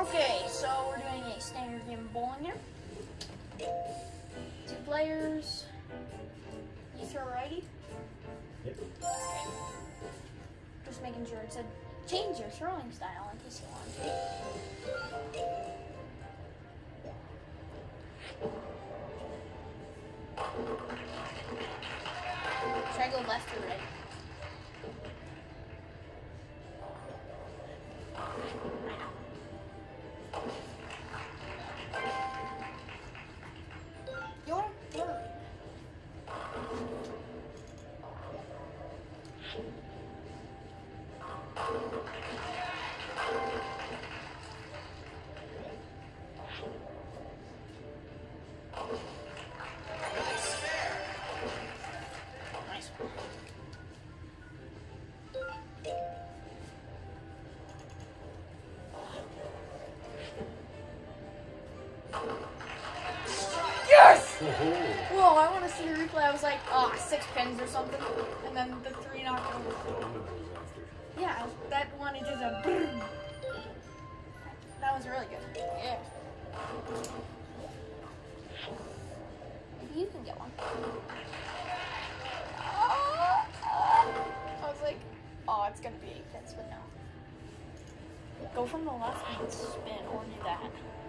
Okay, so we're doing a standard game of bowling here. 2 players. You throw righty? Yep. Okay. Just making sure it said change your throwing style in case you want to. Should I go left or right? Your turn. Nice. Yes! Whoa, I want to see the replay. I was like, 6 pins or something. And then the 3 knocked over. Yeah, that one, it just a boom. That was really good. Yeah. Maybe you can get one. I was like, oh, it's going to be 8 pins, but no. Go from the left and spin, or do that.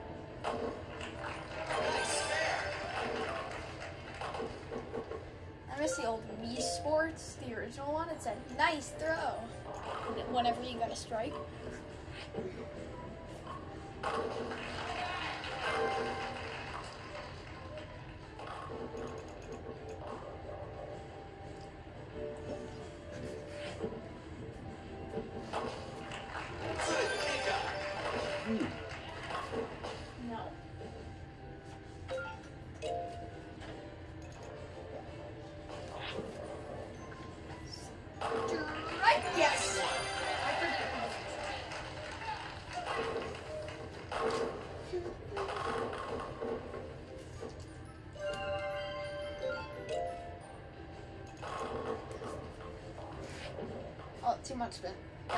I miss the old Wii Sports, the original one. It said, nice throw, whenever you got a strike. No. Strike, yes! I predicted it. Oh, too much spin. Yeah.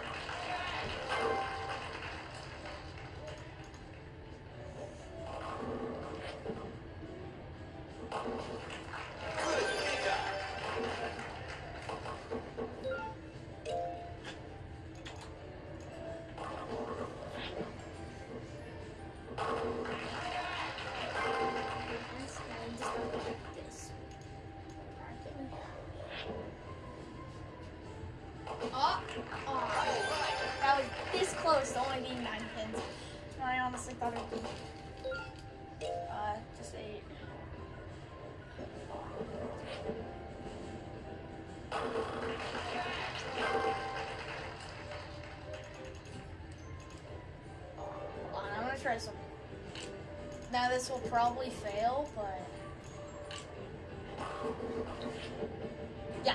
That was this close to only being 9 pins. I honestly thought it would be just 8. Hold on, I'm gonna try some. Now this will probably fail, but yeah.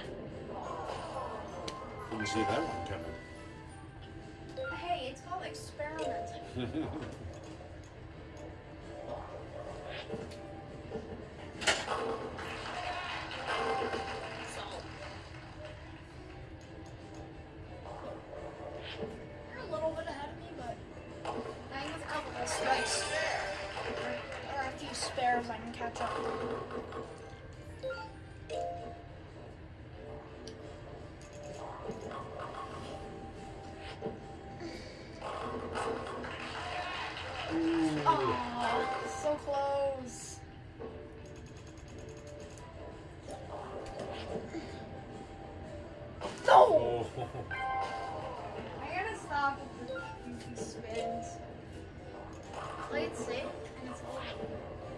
You see that one coming. Hey, it's called experimenting. So, you're a little bit ahead of me, but I think with a couple of strikes or a few spares, I can catch up. Oh, so close. No! Oh. I gotta stop with the goofy spins. Play it safe and it's over.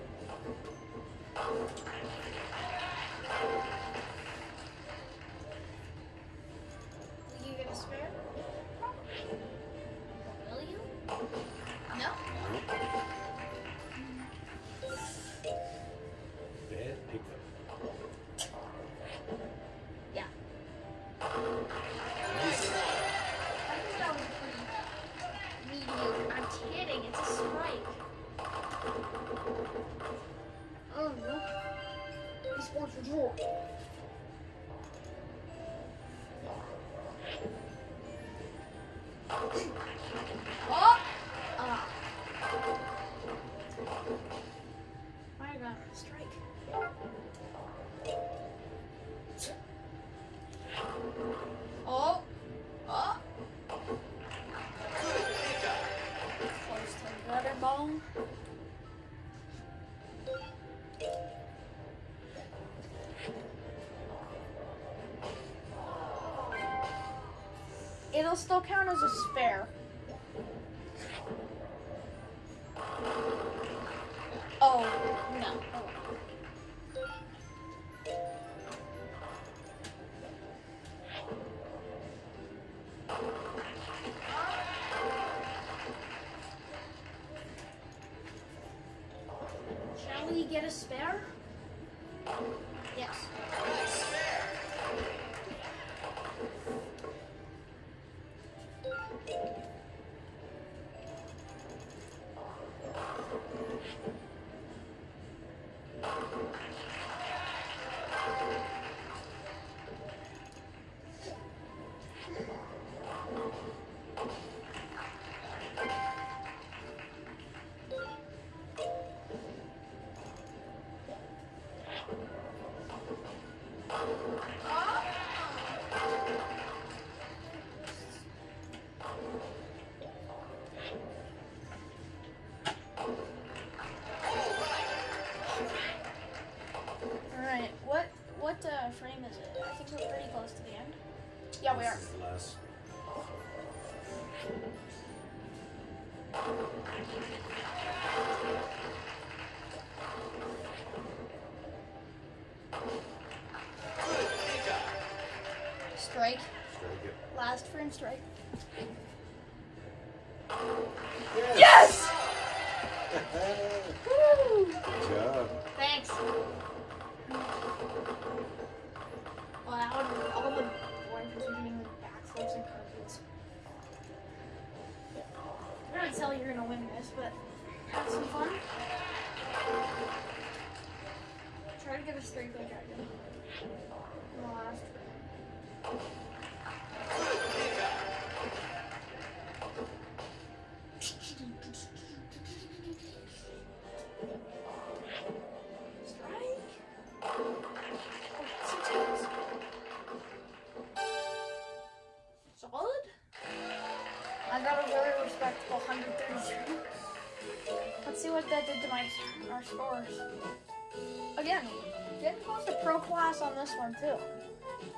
Will you get a spare? Will you? No? Bad pickup. Yeah. Nice. I think that was pretty mediocre. I'm kidding, it's a strike. Oh no. These sports are draw. Oh! it'll still count as a spare. Oh, no. Shall we get a spare? Yes. Alright, what frame is it? I think we're pretty close to the end. Yeah, we are. This is the last. Strike. Strike it. Last frame strike. Yes! Woo! Good job. Thanks. Wow, all the boys are doing like backflips and cartwheels. I don't tell you you're gonna win this, but have some fun. Try to get a straight go dragon. In the last round. Solid? I got a very respectable 133. Let's see what that did to our scores. Again, getting close to pro class on this one too.